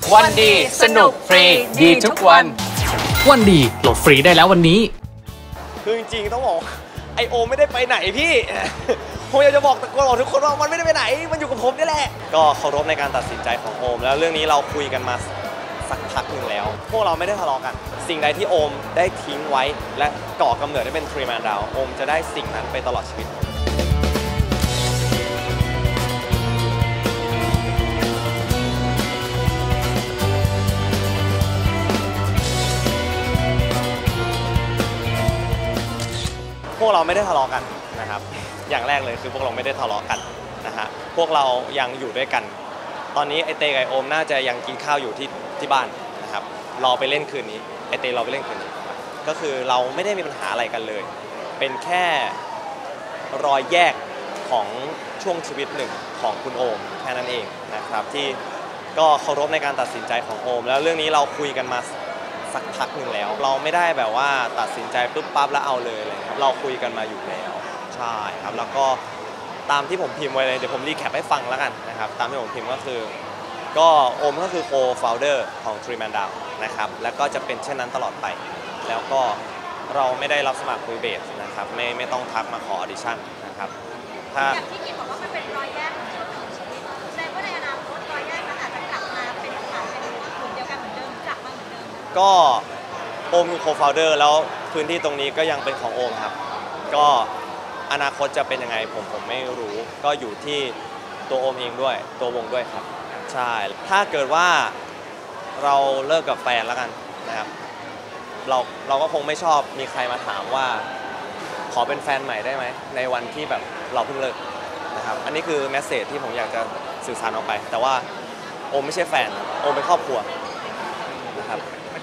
วันดีสนุกฟรีดีทุกวันวันดีโหลดฟรีได้แล้ววันนี้คือจริงๆต้องบอกไอโอไม่ได้ไปไหนพี่ผมอยากจะบอกทุกคนว่ามันไม่ได้ไปไหนมันอยู่กับผมนี่แหละก็เคารพในการตัดสินใจของโอมแล้วเรื่องนี้เราคุยกันมาสักพักหนึ่งแล้วพวกเราไม่ได้ทะเลาะกันสิ่งใดที่โอมได้ทิ้งไว้และก่อกำเนิดได้เป็น3 Man Downโอมจะได้สิ่งนั้นไปตลอดชีวิตพวกเราไม่ได้ทะเลาะกันนะครับอย่างแรกเลยคือพวกเราไม่ได้ทะเลาะกันนะฮะพวกเรายังอยู่ด้วยกันตอนนี้ไอเตกับโอมน่าจะยังกินข้าวอยู่ที่บ้านนะครับรอไปเล่นคืนนี้ไอเตรอไปเล่นคืนนี้ก็คือเราไม่ได้มีปัญหาอะไรกันเลยเป็นแค่รอยแยกของช่วงชีวิตหนึ่งของคุณโอมแค่นั้นเองนะครับที่ก็เคารพในการตัดสินใจของโอมแล้วเรื่องนี้เราคุยกันมาสักพักหนึ่งแล้วเราไม่ได้แบบว่าตัดสินใจปุ๊บปั๊บแล้วเอาเลยครับเราคุยกันมาอยู่แล้วใช่ครับแล้วก็ตามที่ผมพิมพ์ไว้เลยเดี๋ยวผมรีแคปให้ฟังแล้วกันนะครับตามที่ผมพิมพ์ก็คือก็โอมก็คือโคฟาวเดอร์ของ3 Man Downนะครับแล้วก็จะเป็นเช่นนั้นตลอดไปแล้วก็เราไม่ได้รับสมัครคุยเบสนะครับไม่ต้องทักมาขอออดิชั่นนะครับถ้าอย่างที่กินบอกว่ามันเป็นรอยแยกของชีวิตแสดงว่าในอนาคตรอยแยกมันอาจจะกลับมาเป็นกลุ่มเดียวกันเหมือนเดิมกลับมาเหมือนเดิมก็โอมคือโคฟาวเดอร์แล้วพื้นที่ตรงนี้ก็ยังเป็นของโอมครับก็อนาคตจะเป็นยังไงผมไม่รู้ก็อยู่ที่ตัวโอมเองด้วยตัววงด้วยครับใช่ถ้าเกิดว่าเราเลิกกับแฟนแล้วกันนะครับเราก็คงไม่ชอบมีใครมาถามว่าขอเป็นแฟนใหม่ได้ไหมในวันที่แบบเราเพิ่งเลิกนะครับอันนี้คือแมสเสจที่ผมอยากจะสื่อสารออกไปแต่ว่าโอมไม่ใช่แฟนโอมเป็นครอบครัวนะครับ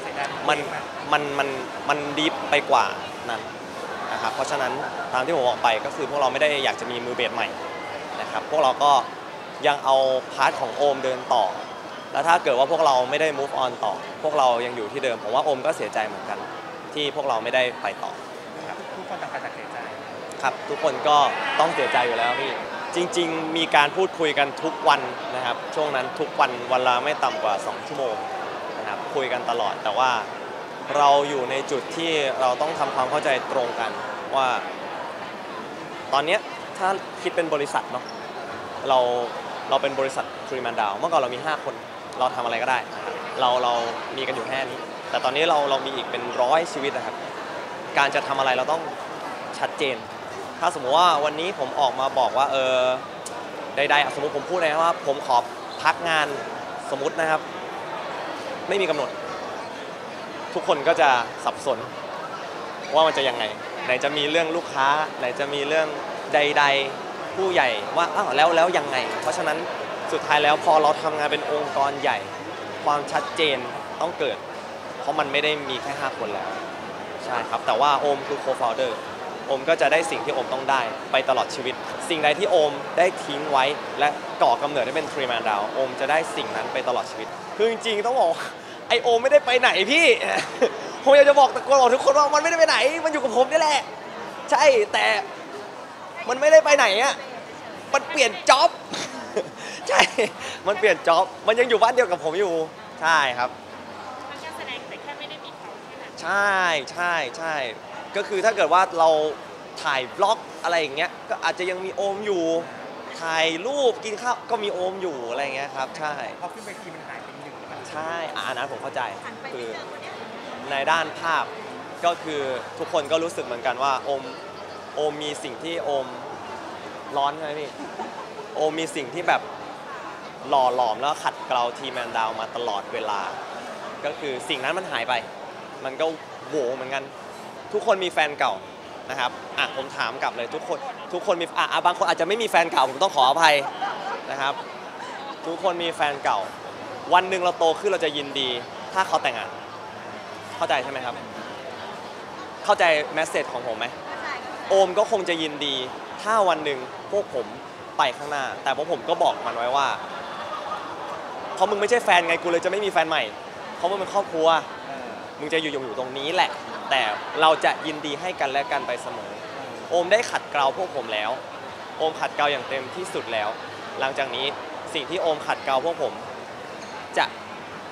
มันดีฟไปกว่านั้นนะครับเพราะฉะนั้นตามที่ผมบอกไปก็คือพวกเราไม่ได้อยากจะมีมือเบสใหม่นะครับพวกเราก็ยังเอาพาร์ทของโอมเดินต่อแล้วถ้าเกิดว่าพวกเราไม่ได้ move on ต่อพวกเรายังอยู่ที่เดิมผมว่าโอมก็เสียใจเหมือนกันที่พวกเราไม่ได้ไปต่อนะครับทุกคนต่างกันเสียใจครับทุกคนก็ต้องเสียใจอยู่แล้วพี่จริงๆมีการพูดคุยกันทุกวันนะครับช่วงนั้นทุกวันละไม่ต่ำกว่า2 ชั่วโมงนะครับคุยกันตลอดแต่ว่าเราอยู่ในจุดที่เราต้องทำความเข้าใจตรงกันว่าตอนนี้ถ้าคิดเป็นบริษัทเนาะเราเป็นบริษัท3 Man Downเมื่อก่อนเรามี5 คนเราทำอะไรก็ได้เรามีกันอยู่แค่นี้แต่ตอนนี้เรามีอีกเป็น100 ชีวิตนะครับการจะทำอะไรเราต้องชัดเจนถ้าสมมติว่าวันนี้ผมออกมาบอกว่าใดๆสมมติผมพูดเลยว่าผมขอพักงานสมมตินะครับไม่มีกำหนดทุกคนก็จะสับสนว่ามันจะยังไงไหนจะมีเรื่องลูกค้าไหนจะมีเรื่องใดๆผู้ใหญ่ว่าอ้าวแล้วยังไงเพราะฉะนั้นสุดท้ายแล้วพอเราทำงานเป็นองค์กรใหญ่ความชัดเจนต้องเกิดเพราะมันไม่ได้มีแค่5 คนแล้วใช่ครับแต่ว่าโอมคือโคฟาวเดอร์โอมก็จะได้สิ่งที่โอมต้องได้ไปตลอดชีวิตสิ่งใดที่โอมได้ทิ้งไว้และก่อกำเนิดได้เป็น3 Man Downโอมจะได้สิ่งนั้นไปตลอดชีวิตคือจริงๆต้องบอกไอโอมไม่ได้ไปไหนพี่ผมอยากจะบอกทุกคนว่ามันไม่ได้ไปไหนมันอยู่กับผมนี่แหละใช่แต่มันไม่ได้ไปไหนอ่ะมันเปลี่ยนจ็อบใช่มันเปลี่ยนจ็อบมันยังอยู่บ้านเดียวกับผมอยู่ใช่ครับมันแค่แสดงแต่แค่ไม่ได้มีเขาใช่ก็คือถ้าเกิดว่าเราถ่ายบล็อกอะไรอย่างเงี้ยก็อาจจะยังมีโอมอยู่ถ่ายรูปกินข้าวก็มีโอมอยู่อะไรเงี้ยครับใช่พอขึ้นไปทีมันหายไป1 ใช่อันนั้นผมเข้าใจคือในด้านภาพก็คือทุกคนก็รู้สึกเหมือนกันว่าโอมมีสิ่งที่โอมร้อนใช่ไหมพี่โอมมีสิ่งที่แบบหล่อหลอมแล้วขัดเกลา3 Man Downมาตลอดเวลาก็คือสิ่งนั้นมันหายไปมันก็โหวเหมือนกันทุกคนมีแฟนเก่านะครับผมถามกลับเลยทุกคนมีบางคนอาจจะไม่มีแฟนเก่าผมต้องขออภัยนะครับทุกคนมีแฟนเก่าวันหนึ่งเราโตขึ้นเราจะยินดีถ้าเขาแต่งงานเข้าใจใช่ไหมครับเข้าใจแมสเสจของผมไหมโอมก็คงจะยินดีถ้าวันหนึ่งพวกผมไปข้างหน้าแต่พวกผมก็บอกมันไว้ว่าเพราะมึงไม่ใช่แฟนไงกูเลยจะไม่มีแฟนใหม่เพราะมึงเป็นครอบครัวมึงจะอยู่ตรงนี้แหละแต่เราจะยินดีให้กันและกันไปเสมอโอมได้ขัดเกลาพวกผมแล้วโอมขัดเกลาอย่างเต็มที่สุดแล้วหลังจากนี้สิ่งที่โอมขัดเกลาพวกผมจะ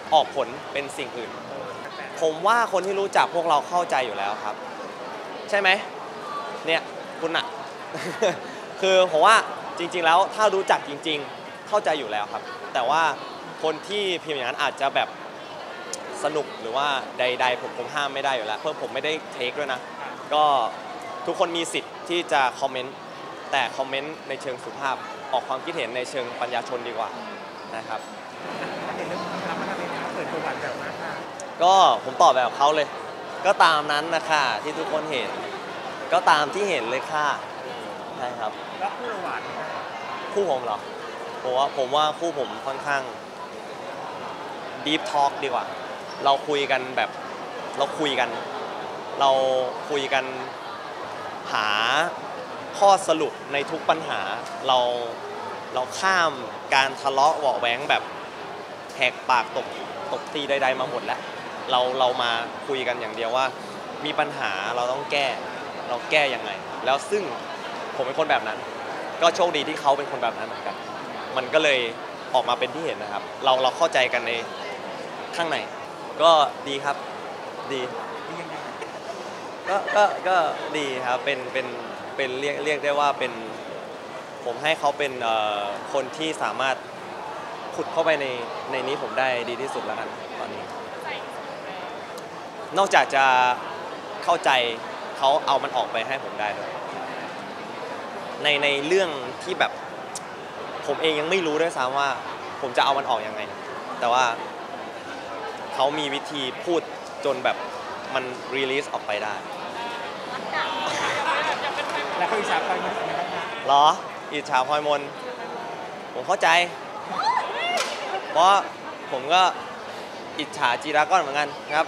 ออกผลเป็นสิ่งอื่น ผมว่าคนที่รู้จักพวกเราเข้าใจอยู่แล้วครับ ใช่ไหมเนี่ยคุณอะ คือผมว่าจริงๆแล้วถ้ารู้จักจริงๆเข้าใจอยู่แล้วครับ แต่ว่าคนที่พิมพ์อย่างนั้นอาจจะแบบสนุกหรือว่าใดๆผมห้ามไม่ได้อยู่แล้วเพราะผมไม่ได้เทคด้วยนะก็ทุกคนมีสิทธิ์ที่จะคอมเมนต์แต่คอมเมนต์ในเชิงสุภาพออกความคิดเห็นในเชิงปัญญาชนดีกว่านะครับเห็นเรื่องความรักมาทำเองนะเปิดประวัติแบบมากค่ะก็ผมตอบแบบเขาเลย ก็ตามนั้นนะคะที่ทุกคนเห็นก็ตามที่เห็นเลยค่ะใช่ครับแล้วคู่ระหว่างนะคู่ผมเหรอผมว่าคู่ผมค่อนข้าง deep talk ดีกว่าเราคุยกันแบบเราคุยกันหาข้อสรุปในทุกปัญหาเราข้ามการทะเลาะเบาะแว้งแบบแหกปากตบตีใดๆมาหมดแล้วเรามาคุยกันอย่างเดียวว่ามีปัญหาเราต้องแก้เราแก้ยังไงแล้วซึ่งผมเป็นคนแบบนั้นก็โชคดีที่เขาเป็นคนแบบนั้นเหมือนกันมันก็เลยออกมาเป็นที่เห็นนะครับเราเข้าใจกันในข้างในก็ดีครับดีก็ดีครับเป็นเรียกได้ว่าเป็นผมให้เขาเป็นคนที่สามารถขุดเข้าไปในนี้ผมได้ดีที่สุดแล้วกันตอนนี้นอกจากจะเข้าใจเขาเอามันออกไปให้ผมได้ด้วยในเรื่องที่แบบผมเองยังไม่รู้ด้วยซ้ำว่าผมจะเอามันออกยังไงแต่ว่าเขามีวิธีพูดจนแบบมันรีลีสออกไปได้แล้วเขาอิจฉาใครมั้ยครับเหรออิจฉาพลอยมนผมเข้าใจเพราะผมก็อิจฉาจีราก้อนเหมือนกันครับ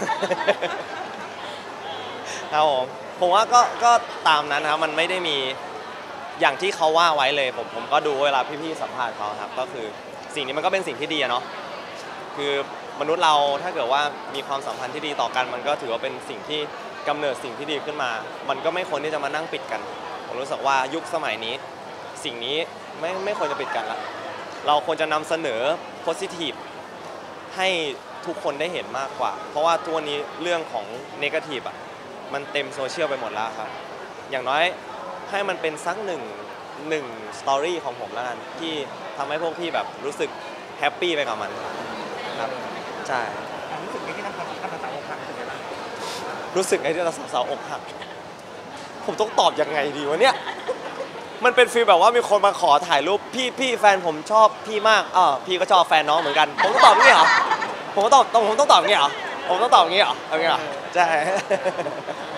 ครับผมว่าก็ตามนั้นนะครับมันไม่ได้มีอย่างที่เขาว่าไว้เลยผมก็ดูเวลาพี่ๆสัมภาษณ์เขาครับก็คือสิ่งนี้มันก็เป็นสิ่งที่ดีเนาะคือมนุษย์เราถ้าเกิดว่ามีความสัมพันธ์ที่ดีต่อกันมันก็ถือว่าเป็นสิ่งที่กำเนิดสิ่งที่ดีขึ้นมามันก็ไม่ควรที่จะมานั่งปิดกันผมรู้สึกว่ายุคสมัยนี้สิ่งนี้ไม่ควรจะปิดกันละเราควรจะนำเสนอ positive ให้ทุกคนได้เห็นมากกว่าเพราะว่าทุกวันนี้เรื่องของ negative อ่ะมันเต็มโซเชียลไปหมดแล้วครับอย่างน้อยให้มันเป็นสักหนึ่งสตอรี่ของผมแล้วกันที่ทำให้พวกพี่แบบรู้สึกแฮปปี้ไปกับมันครับใช่รู้สึกไงที่ทำภาษาอกหักเป็นไงบ้างรู้สึกไงที่เราสาวอกหักผมต้องตอบยังไงดีวะเนี่ยมันเป็นฟีลแบบว่ามีคนมาขอถ่ายรูปพี่แฟนผมชอบพี่มากพี่ก็ชอบแฟนน้องเหมือนกันผมต้องตอบอย่างนี้เหรอผมต้องตอบอย่างนี้เหรอผมต้องตอบอย่างนี้เหรอเอางี้เหรอใช่